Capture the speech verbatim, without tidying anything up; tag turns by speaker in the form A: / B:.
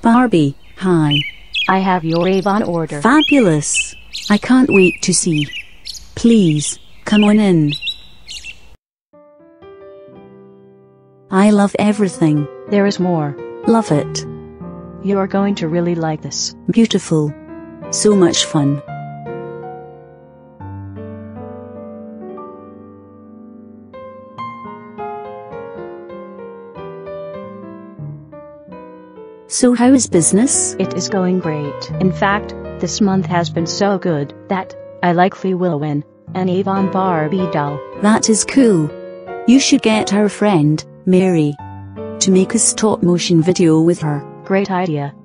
A: Barbie, hi.
B: I have your Avon order.
A: Fabulous. I can't wait to see. Please, come on in. I love everything.
B: There is more.
A: Love it.
B: You are going to really like this.
A: Beautiful. So much fun. So how is business?
B: It is going great. In fact, this month has been so good that I likely will win an Avon Barbie doll.
A: That is cool. You should get our friend, Mary, to make a stop motion video with her.
B: Great idea.